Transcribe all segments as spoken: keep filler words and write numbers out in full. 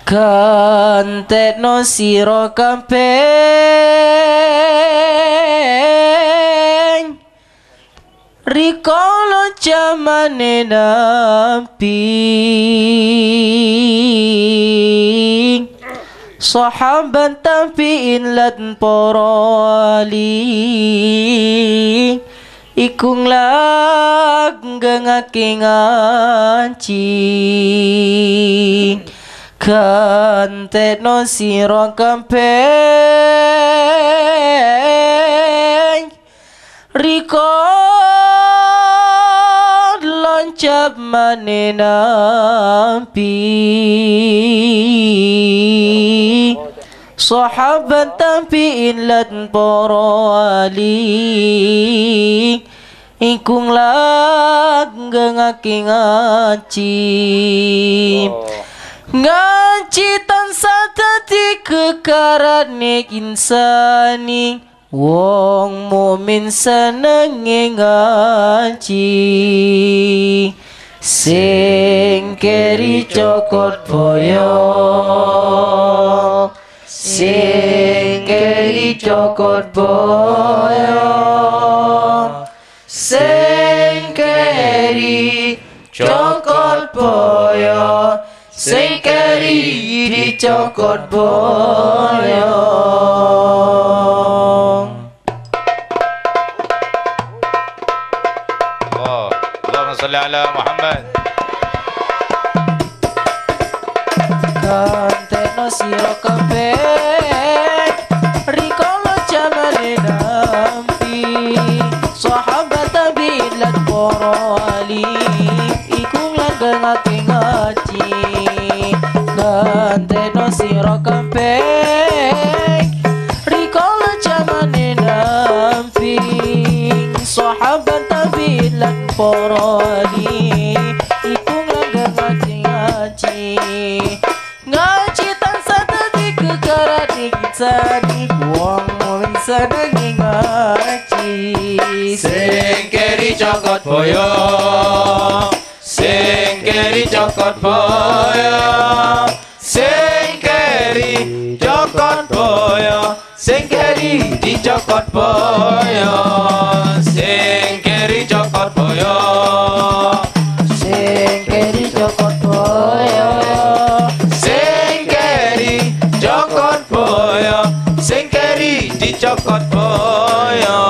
kantekno sira kabeh rikala jamane nabi sahabat tabi'in lan para wali iku nglangengake ngaji kantekno sira kabeh rikala jamane nabi sahabat tabi'in lan para wali iku nglangengake ngaji ngaji tansah dadi kekarane insani wong mukmin senenge ngaji sing keri cokot boyo sing keri cokot boyo sing keri cokot boyo sing keri dicokot boyo. Allah, Allahumma sholli ala Muhammad. Kantekno sira kabeh rikala jamane nabi sahabat tabi'in lan para wali iku nglangengake ngaji kantekno sira kabeh rikala jamane nabi sahabat tabi'in lan para wali iku nglangengake ngaji ngaji tansah dadi kekarane insani wong mukmin senenge ngaji Sing keri cokot boyo sing keri cokot boyo sing keri cokot boyo sing keri dicokot boyo sing keri cokot boyo sing keri cokot boyo sing keri cokot boyo sing keri dicokot boyo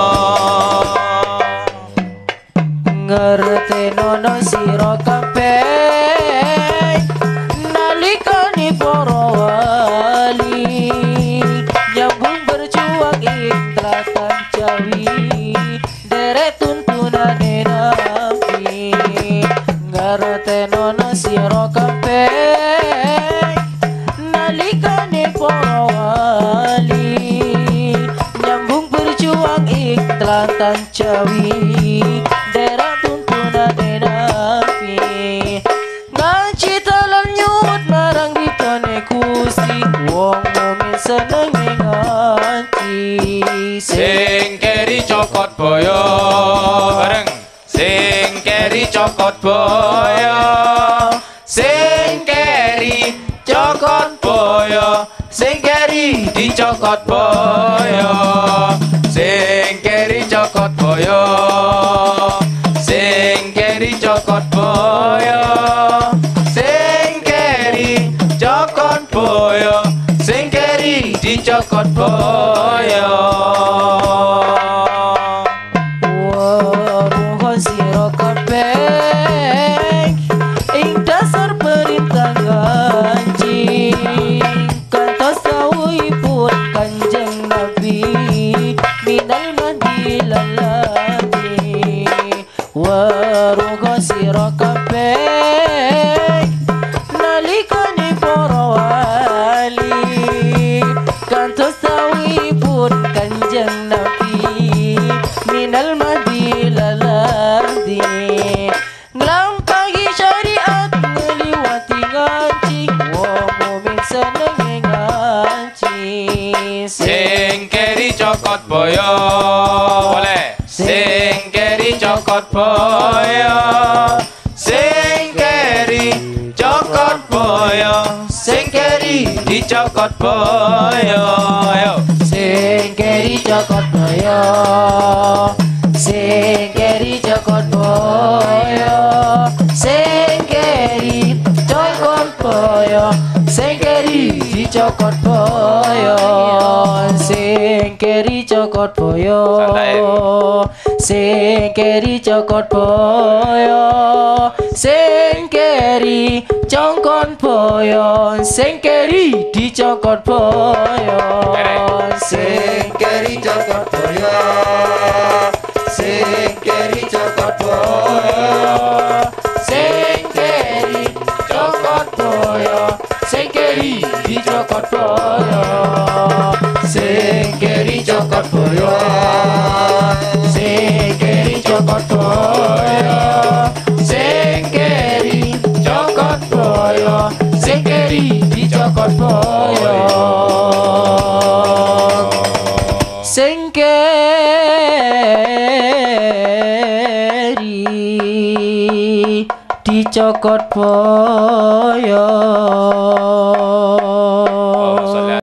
ngerti nono sira kabeh nalikane para wali nyambung berjuang ikhlatan jawi derek tuntunane nabi ngerti nono sira kabeh nalikane para wali nyambung berjuang ikhlatan jawi derek tuntunane nabi ngaji dalam nyut marang ditone Gusti wong mukmin senenge ngaji sing keri cokot boyo bareng sing keri cokot boyo sing keri cokot boyo sing keri dicokot boyo sing keri cokot boyo sing keri cokot boyo sing keri cokot boyo sing keri dicokot boyo waruh sira kabeh ing dasar perintah ngaji kantos dawuhipun Kanjeng Nabi minal mahdi lalati waruh sira kabeh nalikane para wali kantos dawuhipun Kanjeng Nabi minal mahdi lalati nglampahi syariat ngliwati ngaji wong mukmin senenge ngaji sing keri cokot boyo boleh sing keri cokot boyo sing keri cokot boyo sing Sengkeri dicokot boyo. Sengkeri cokot boyo, Sengkeri cokot boyo, Sengkeri cokot boyo, Sengkeri dicokot boyo, Sengkeri cokot boyo, Sengkeri cokot boyo, Sengkeri cokot boyo, Sengkeri dicokot boyo, Sengkeri cokot boyo, Sengkeri cokot boyo, Sengkeri cokot boyo, Sengkeri dicokot boyo, Sengkeri cokot boyo, Sengkeri cokot boyo, Sengkeri cokot boyo, Sengkeri dicokot boyo, Sengkeri dicokot boyo.